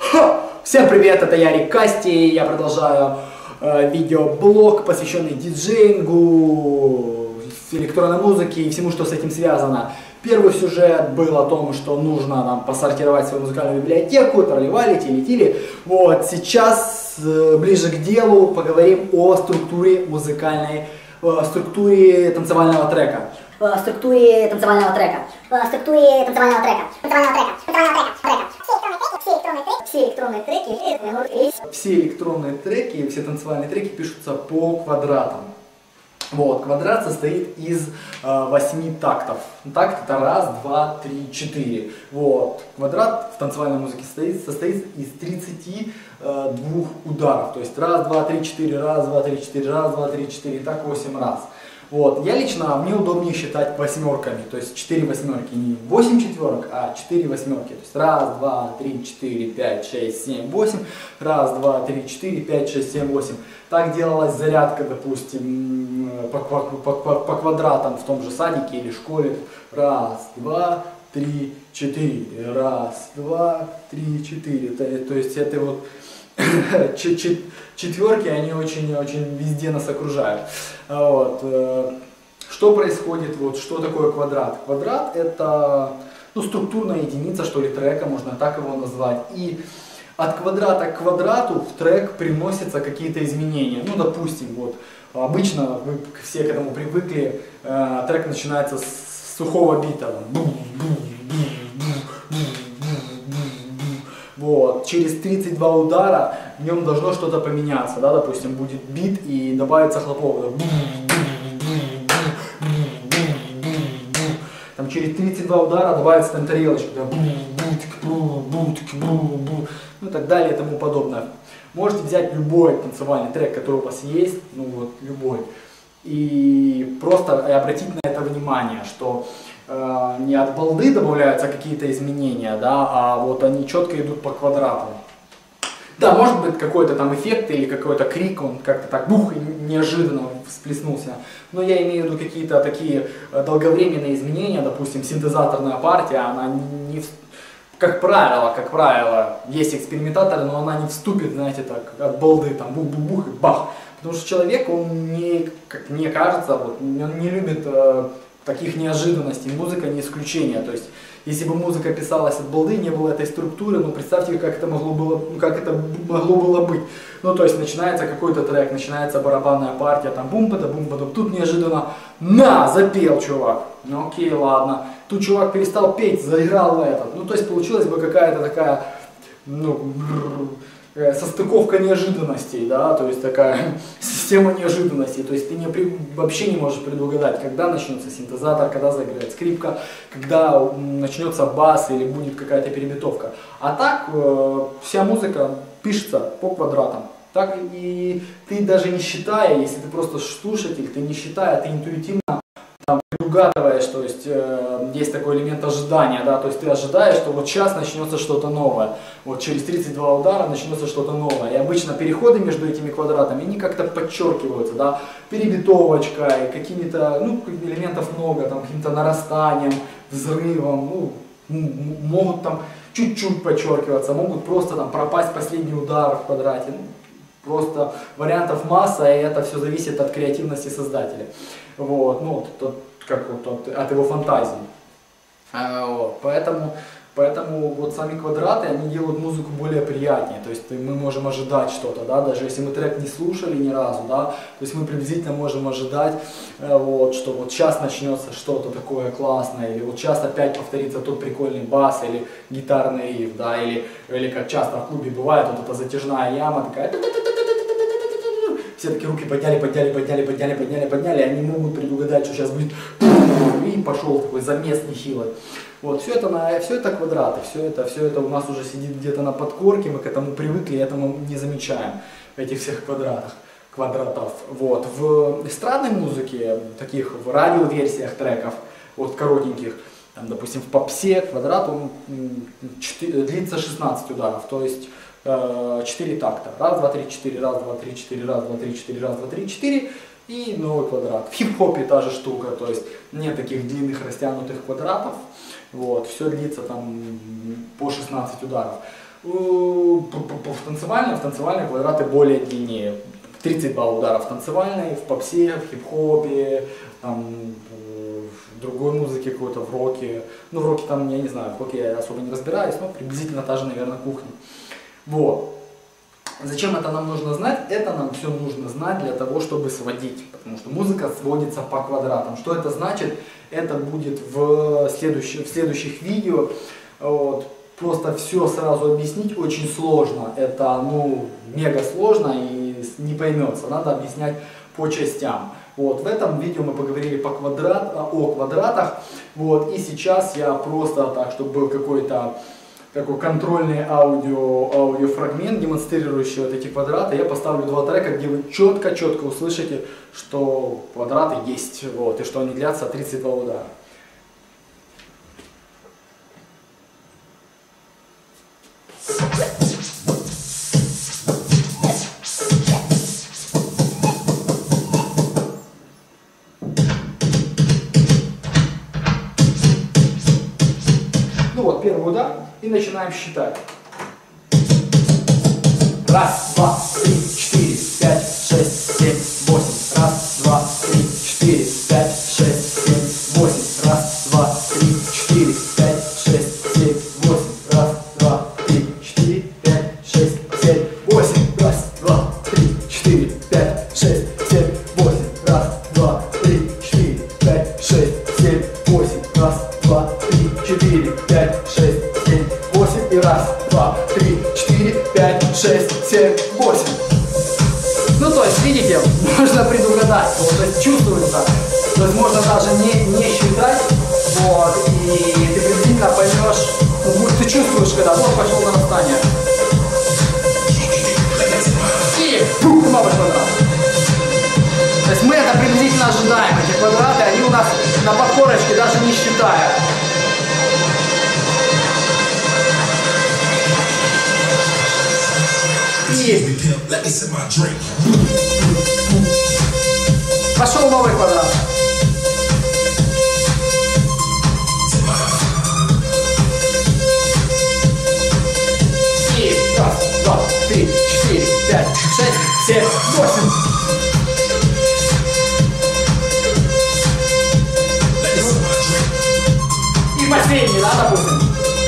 Всем привет, это Ярик Касти, я продолжаю видеоблог, посвященный диджеингу, электронной музыке и всему, что с этим связано. Первый сюжет был о том, что нужно нам посортировать свою музыкальную библиотеку, тролливали, тили-тили. Вот, сейчас, ближе к делу, поговорим о структуре структуре танцевального трека. Структуре танцевального трека. Все электронные треки и все танцевальные треки пишутся по квадратам. Вот, квадрат состоит из 8 тактов. Такт это раз, два, три, 4. Вот, квадрат в танцевальной музыке состоит из 32 ударов. То есть раз, два, три, 4, раз, два, три, 4, раз, два, три, 4, так 8 раз. Вот, мне удобнее считать восьмерками, то есть 4 восьмерки, не 8 четверок, а 4 восьмерки. То есть раз, два, три, 4, 5, 6, 7, 8, раз, два, три, 4, 5, 6, 7, 8. Так делалась зарядка, допустим, по квадратам в том же садике или школе. Раз, два, три, 4, раз, два, три, 4. То есть это вот четверки, они очень везде нас окружают. Вот. Что происходит, вот, что такое квадрат? Квадрат это структурная единица, что ли, трека, можно так его назвать. И от квадрата к квадрату в трек приносятся какие-то изменения. Ну, допустим, вот, обычно вы все к этому привыкли, трек начинается с сухого бита. Вот. Через 32 удара в нем должно что-то поменяться, да, допустим, будет бит и добавится хлопок. Там через 32 удара добавится там тарелочка, ну и так далее и тому подобное. Можете взять любой танцевальный трек, который у вас есть, ну вот любой, и просто обратить на это внимание, что не от балды добавляются какие-то изменения, да, а вот они четко идут по квадратам. Да, может быть какой-то там эффект или какой-то крик, он как-то так бух и неожиданно всплеснулся. Но я имею в виду какие-то такие долговременные изменения, допустим, синтезаторная партия, она не, как правило, есть экспериментаторы, но она не вступит, знаете, так, от балды, там бух-бух-бух и бах. Потому что человек, он не, как мне кажется, вот, он не любит таких неожиданностей, музыка не исключение. То есть, если бы музыка писалась от балды, не было этой структуры, ну представьте, как это могло было быть. Ну то есть начинается какой-то трек, начинается барабанная партия, там бум-бада-бум-бада, тут неожиданно на, запел чувак. Ну окей, ладно. Тут чувак перестал петь, заиграл этот. Ну то есть получилась бы какая-то такая, ну, состыковка неожиданностей, да, то есть такая система неожиданностей, то есть ты вообще не можешь предугадать, когда начнется синтезатор, когда заиграет скрипка, когда начнется бас или будет какая-то перебитовка. А так вся музыка пишется по квадратам. Так и ты даже не считая, если ты просто слушатель, ты не считая, ты интуитивно там предугадываешь, то есть есть такой элемент ожидания, да, то есть ты ожидаешь, что вот сейчас начнется что-то новое, вот через 32 удара начнется что-то новое, и обычно переходы между этими квадратами, они как-то подчеркиваются, да, перебитовочкой, какими-то, ну, элементов много, там, каким-то нарастанием, взрывом, ну, могут там чуть-чуть подчеркиваться, могут просто там пропасть последний удар в квадрате, ну, просто вариантов масса, и это все зависит от креативности создателя. Вот, ну, от его фантазии. Вот, поэтому вот сами квадраты, они делают музыку более приятнее. То есть мы можем ожидать что-то, да, даже если мы трек не слушали ни разу, да, то есть мы приблизительно можем ожидать, вот, что вот сейчас начнется что-то такое классное, или вот сейчас опять повторится тот прикольный бас, или гитарный риф, да, или как часто в клубе бывает, вот эта затяжная яма такая. Все такие руки подняли, они могут предугадать, что сейчас будет, и пошел такой замес нехилый. Вот, все это квадраты, все это у нас уже сидит где-то на подкорке, мы к этому привыкли, и этому не замечаем, в этих всех квадратов. Вот. В эстрадной музыке, таких в радиоверсиях треков, вот коротеньких, там, допустим, в попсе квадрат, он длится 16 ударов, то есть 4 такта. Раз, два, три, 4, раз, два, три, 4, раз, два, три, 4, раз, два, три, 4 и новый квадрат. В хип-хопе та же штука, то есть нет таких длинных растянутых квадратов. Вот, все длится там по 16 ударов. В танцевальной квадраты более длиннее. 32 удара в танцевальной, в попсе, в хип-хопе, там, в другой музыке какой-то, в роке. Ну, в роке там, я не знаю, в роке я особо не разбираюсь, но приблизительно та же, наверное, кухня. Вот. Зачем это нам нужно знать? Это нам все нужно знать для того, чтобы сводить. Потому что музыка сводится по квадратам. Что это значит? Это будет в следующих видео. Вот. Просто все сразу объяснить очень сложно. Это, ну, мега сложно и не поймется. Надо объяснять по частям. Вот. В этом видео мы поговорили о квадратах. Вот. И сейчас я просто так, чтобы был какой-то такой контрольный аудиофрагмент, демонстрирующий вот эти квадраты, я поставлю два трека, где вы четко услышите, что квадраты есть, вот, и что они длятся 32 удара. Ну вот, первый удар. И начинаем считать. Раз, два, три, четыре, пять, шесть, семь, восемь. Раз, два, три, четыре, пять, шесть, семь, восемь. Раз, два, три, четыре, пять, шесть, семь, восемь. Раз, два, три, четыре, пять, шесть, семь, восемь. Раз, два, три, четыре, пять, шесть, семь, восемь. Раз, два, три, четыре, пять, шесть, семь, восемь. Раз, два, три, четыре, пять, шесть, 8 и раз, два, три, четыре, пять, шесть, семь, восемь. Ну то есть, видите, можно предугадать, вот, то есть чувствуется, то есть можно даже не считать, вот, и ты приблизительно поймешь, ну, ты чувствуешь, когда вот пошел нарастание. И новый квадрат. То есть мы это приблизительно ожидаем, эти квадраты, они у нас на подкорочке даже не считая. Пошел новый квадрат. И раз, два, три, четыре, пять, шесть, семь, восемь. И последний, да, допустим.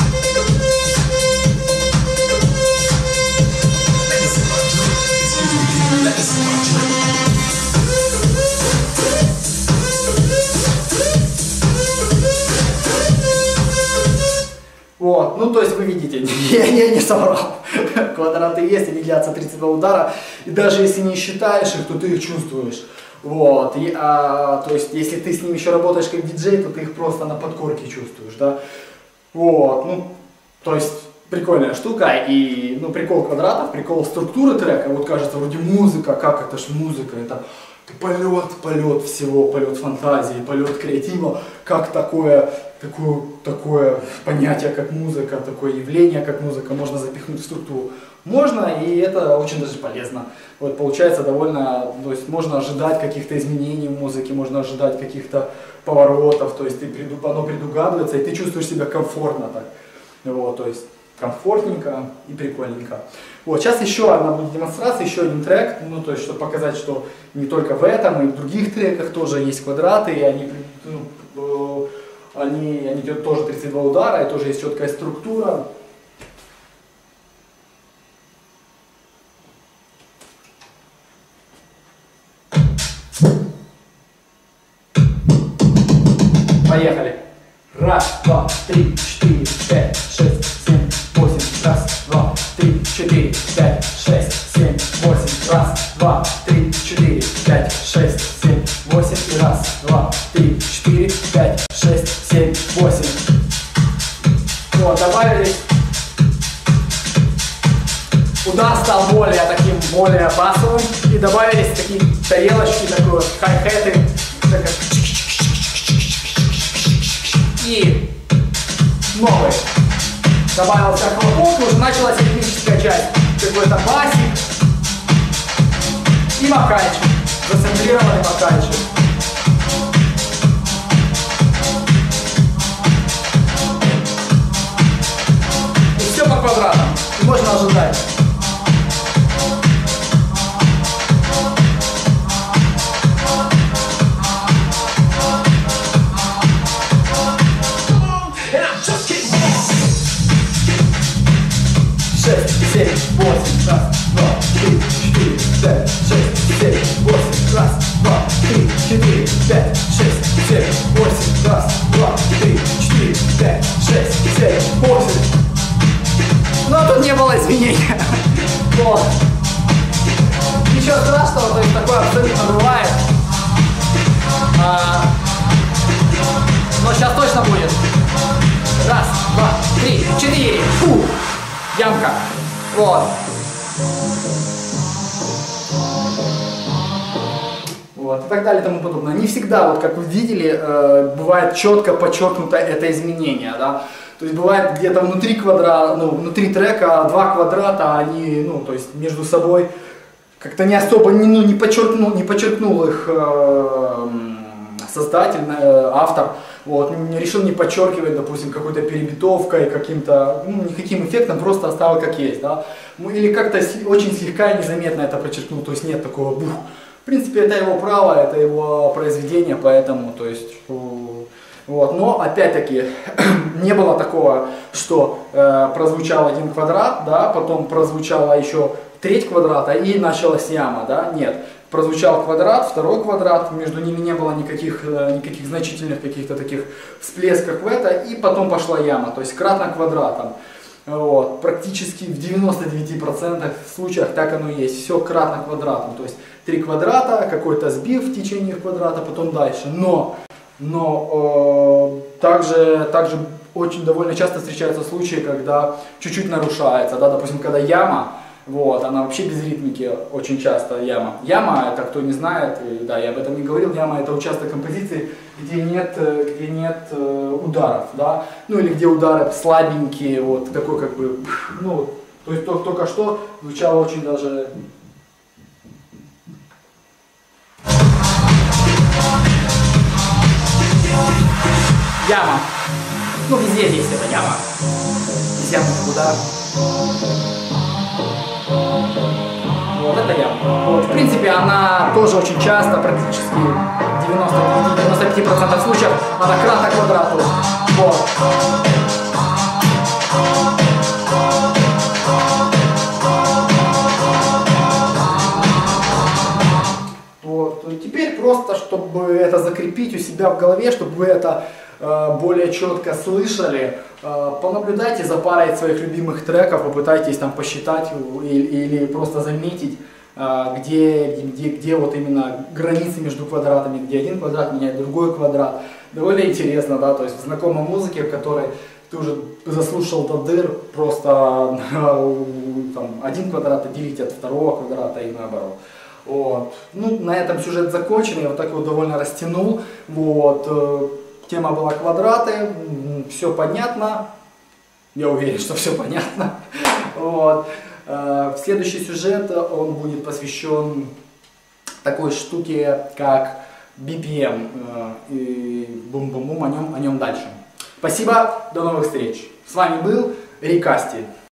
Вот, ну то есть вы видите, я не соврал, квадраты есть, они длятся 32 удара, и даже если не считаешь их, то ты их чувствуешь. Вот, то есть если ты с ними еще работаешь как диджей, то ты их просто на подкорке чувствуешь, да. Вот, ну, то есть прикольная штука, и, ну, прикол квадратов, прикол структуры трека, вот кажется, вроде музыка, как это ж музыка, это полет всего, полет фантазии, полет креатива, как такое понятие, как музыка, такое явление, как музыка, можно запихнуть в структуру. Можно, и это очень даже полезно. Вот, получается довольно, то есть можно ожидать каких-то изменений в музыке, можно ожидать каких-то поворотов, то есть оно предугадывается, и ты чувствуешь себя комфортно так. Вот, то есть комфортненько и прикольненько. Вот, сейчас еще одна будет демонстрация, еще один трек, ну, то есть, чтобы показать, что не только в этом, и в других треках тоже есть квадраты, и они идут тоже 32 удара, и тоже есть четкая структура. Поехали. Раз, два, три, четыре, пять, шесть, семь, восемь. Раз, два, три, четыре, пять, шесть, семь, восемь. Раз, два, три, четыре, пять, шесть, семь, восемь. И раз, два, три, четыре, пять, шесть, семь, восемь. Вот, добавили. Удар стал более басовым. И добавились такие тарелочки, такой хай-хеты. И новый. Добавился хлопок, уже началась ритмическая часть. Какой-то басик. И макайчик. Зацентрированный макайчик. И все по квадратам. 7, 8, раз, 2, 3, 4, 5, 6, 7, 8, раз, 2, 3, 4, 5, 6, 7, 8, раз, 2, 3, 4, 5, 6, 7, 8. Но тут не было изменения. Вот. Ничего страшного, то есть такое абсолютно бывает. Но сейчас точно будет. Раз, два, три, четыре. Фу. Ямка. Вот. Вот. И так далее и тому подобное. Не всегда, вот как вы видели, бывает четко подчеркнуто это изменение. Да? То есть бывает где-то внутри квадрата, ну, внутри трека два квадрата, они, ну, то есть между собой как-то не особо, не подчеркнул их создатель, автор, вот, решил не подчеркивать, допустим, какой-то перебитовкой, каким-то, ну, никаким эффектом, просто оставил как есть, да, или как-то очень слегка и незаметно это подчеркнул, то есть нет такого бух. В принципе, это его право, это его произведение, поэтому, то есть, вот, но опять-таки не было такого, что прозвучал один квадрат, да, потом прозвучала еще треть квадрата и началась яма, да, нет. Прозвучал квадрат, второй квадрат, между ними не было никаких значительных каких-то таких всплесков в это, и потом пошла яма, то есть кратно квадратом. Вот. Практически в 99% случаях так оно и есть, все кратно квадратом, то есть 3 квадрата, какой-то сбив в течение квадрата, потом дальше. Но также очень довольно часто встречаются случаи, когда чуть-чуть нарушается, да, допустим, когда яма, вот, она вообще без ритмики очень часто яма. Яма, это кто не знает, да, я об этом не говорил, яма это участок композиции, где нет ударов, да, ну или где удары слабенькие, вот такой как бы, ну, то есть только что звучало очень даже... Яма. Ну, везде здесь это яма. Здесь яма удар. Вот это яма. Вот, в принципе, она тоже очень часто, практически в 95% случаев, она кратно квадрату. Вот. Вот. Теперь просто, чтобы это закрепить у себя в голове, чтобы вы это более четко слышали, понаблюдайте за парой своих любимых треков, попытайтесь там посчитать или просто заметить, где вот именно границы между квадратами, где один квадрат меняет другой квадрат. Довольно интересно, да, то есть в знакомой музыке, в которой ты уже заслушал до дыр, просто там, один квадрат отделить от второго квадрата и наоборот. Вот. Ну, на этом сюжет закончен, я вот так вот довольно растянул. Вот. Тема была квадраты, все понятно, я уверен, что все понятно. Вот. Следующий сюжет, он будет посвящен такой штуке, как BPM, и бум-бум-бум, о нем дальше. Спасибо, до новых встреч. С вами был Рикасти.